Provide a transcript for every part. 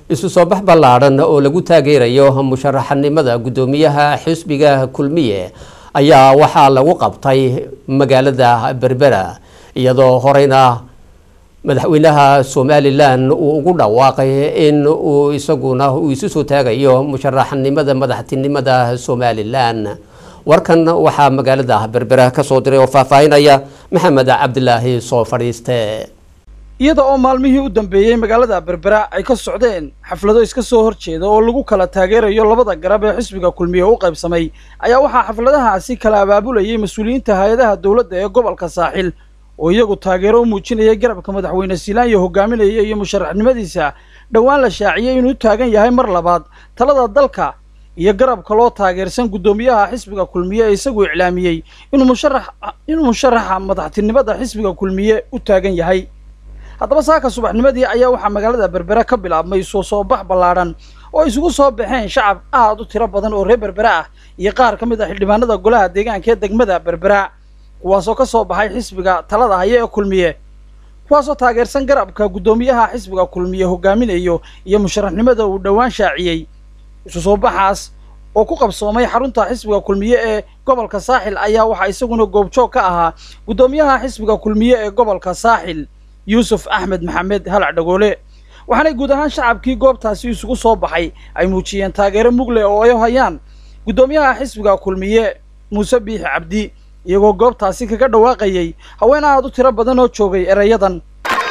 isu soo bax ballaaran oo lagu taageerayo musharaxnimada gudoomiyaha xisbiga kulmiye ayaa waxaa lagu qabtay magaalada Berbera iyadoo horeyna madaxweynaha Somaliland uu ugu dhawaaqay in uu isaguna isu soo taagayo musharaxnimada madaxtinimada Somaliland. warkan waxaa magaalada Berbera ka soo diray oo faahfaahinaya Maxamed Cabdilaahi soo fadhiiste. iyada oo maalmihii u dambeeyay magaalada Berbera ay ka socdeen xaflado iska soo horjeeda oo lagu kala taageerayo labada garab ee xisbiga kulmiye u qaybsamay ayaa waxaa xafladahaasi kala abaabulayay mas'uuliyiinta hay'adaha dawladda ee gobolka Saaxil oo iyagu taageero u muujinayay garabka madaxweyne Siilaan iyo hogaaminaya iyo musharaxnimadiisa dhawaan la shaaciyay inuu taagan yahay mar labaad talada dalka iyo garabka loo taageersan gudoomiyaha xisbiga kulmiye isagu iclaamiyay inuu musharaxa madaxtinimada xisbiga kulmiye u taagan yahay. haddaba saaka subaxnimadii ayaa waxaa magaalada Berbera ka bilaabmay soo bax ballaaran oo isugu soo baxeen shacab aad u tiro badan oo reer Berbera ah iyo qaar ka mid ah xildhibaanada golaha deegaanka ee degmada Berbera kuwaasoo ka soo baxay xisbiga talada haya ee kulmiye kuwaasoo taageersan garabka gudoomiyaha xisbiga kulmiye hogaaminayo iyo musharaxnimada uu dhawaan shaaciyay. isu soo baxaas oo ku qabsoomay xarunta xisbiga kulmiye ee gobolka Saaxil ayaa waxa isaguna goobjoog ka ahaa gudoomiyaha xisbiga kulmiye ee gobolka Saaxil Yusuf Ahmed Maxamed Halac Dhagoole. waxaanay guud ahaan shacabkii goobtaasi isugu soo baxay ay muujiyeen taageero mugle oo ay hayaan gudoomiyaha xisbiga kulmiye Muuse Biixi Cabdi iyagoo goobtaasi kaga dhawaaqayay haween aad u tiro badan oo joogay erayadan.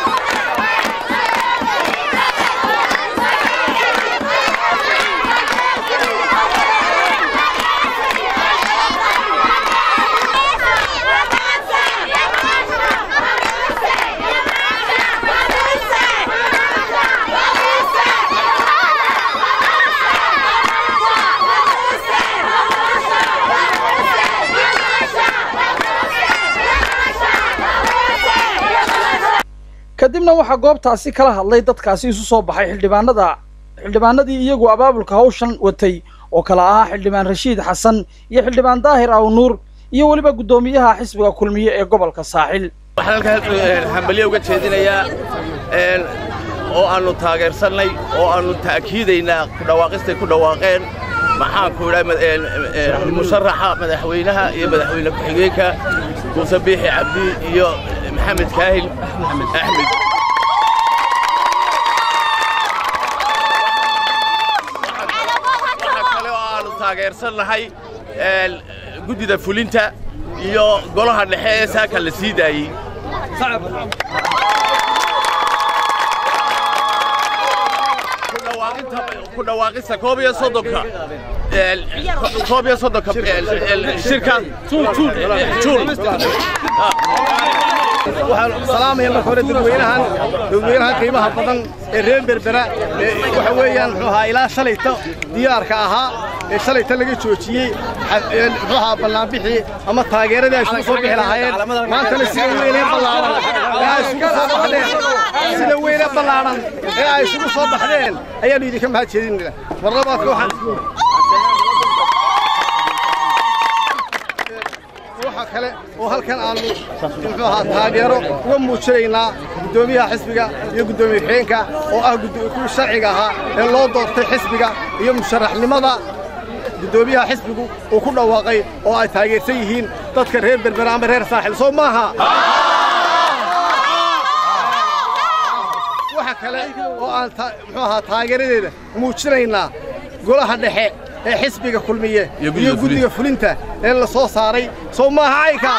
kadibna waxaa goobtaasi kala hadlay dadkaasi isu soo baxay xildhibaanadii iyagu abaabulka hawshan watay oo kala ahaa xildhibaan Rashiid Xasan iyo xildhibaan Daahir Aw Nuur iyo waliba gudoomiyaha xisbiga kulmiye ee gobolka Saaxil. waxaan hambaliyo uga jeedinayaa oo aanu taageersanay oo aanu taakiidaynaa ku dhawaaqistay ku dhawaaqeen maxaan ku yiraahdaa musharaxa madaxweynaha iyo madaxweyne ku-xigeenka Muuse Biixi Cabdi iyo محمد كاهل أحمد taageersan lahay gudida fulinta iyo golaha dhexe ee saaka la sii daayay ku dhawaaqista koob iyo soddonka shirka waxaan salaamayaa marka hore dadweynahan qiimaha badan ee reer Berbera waxa weeyaan muxuu ahaa ilaa shalayta diyaarka ahaa ee shalayta laga joojiyay muxuu ahaa ballaanbixi ama taageerada ay soo bixi lahaayeen maanta si weyn ballaaran ay isugu soo baxdeen sida weyn ballaaran ee ay isugu soo baxdeen ayaan idinka mahad jeedinaynaa warlabaadka waxaan kale oo halkan aanu muxuu ahaa taageero uga muujinaynaa gudoomiyaha xisbiga iyo gudoomiye xigeenka oo ah gudoomiye sharciga ahaa ee loo doortay xisbiga iyo musharaxnimada gudoomiyaha xisbigu uu ku dhawaaqay oo ay taageersan yihiin dadka reer Berbera ama reer Saaxil soo maaha waxa kale oo aan muxuu ahaa taageeradeeda muujinaynaa golaha dhexe ee xisbiga kulmiye iyo gudiga fulinta ee la soo saaray soo maaha ayka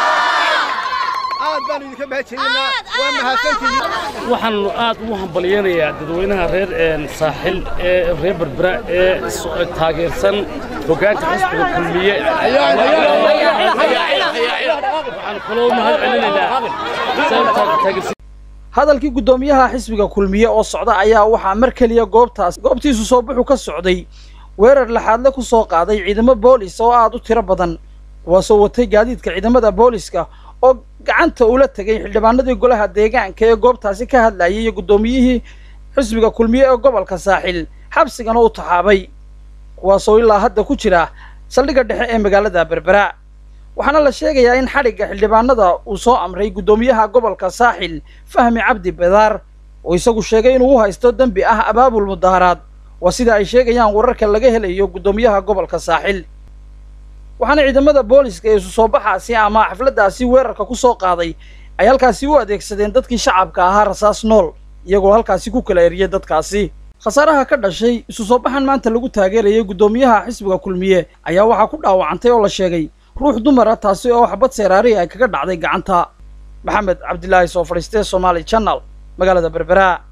aad baan idinka baajeynaa waa mahadsantihiin waxaan aad ugu hambalyeeyaa dadweynaha reer Saaxil ee reer Berbera ee taageersan hoggaanka xisbiga kulmiye waxaan kaloo mahadcelinayaa hadalkii gudoomiyaha xisbiga kulmiye oo socda ayaa waxaa mar kaliya goobtiisu soo buxu ka socday weerar laxaadle ku soo qaaday ciidamo boolis oo aad u tiro badan kuwaasoo watay gaadiidka ciidamada booliska oo gacanta ula tagay xildhibaanadii golaha deegaanka ee goobtaasi ka hadlayay iyo gudoomiyihii xisbiga kulmiye ee gobolka Saaxil xabsigana u taxaabay kuwaasoo ilaa hadda ku jira saldhigga dhexe ee magaalada Berbera. waxaana la sheegayaa in xadhigga xildhibaanada uu soo amray gudoomiyaha gobolka Saaxil Fahmi Cabdi Bedaar oo isagu sheegay inuu u haysto dembi ah abaabul mudaharaad waa sida ay sheegayaan wararka laga helayo guddoomiyaha gobolka saaxil waxaana ciidamada booliska ee isu soo baxaasi ama xafladdaasi weerarka ku soo qaaday ay halkaasi u adeegsadeen dadkii shacabka ahaa rasaas nool iyagoo halkaasi ku kala eriyay dadkaasi khasaaraha ka dhashay isu soo baxan maanta lagu taageerayay guddoomiyaha xisbiga kulmiye ayaa waxaa ku dhaawacantay oo la sheegay ruux dumar ah taasi oo xabad seeraari ay kaga dhacday gacanta maxamed cabdilaahi soo fadhiistay Somali Channel magaalada Berbera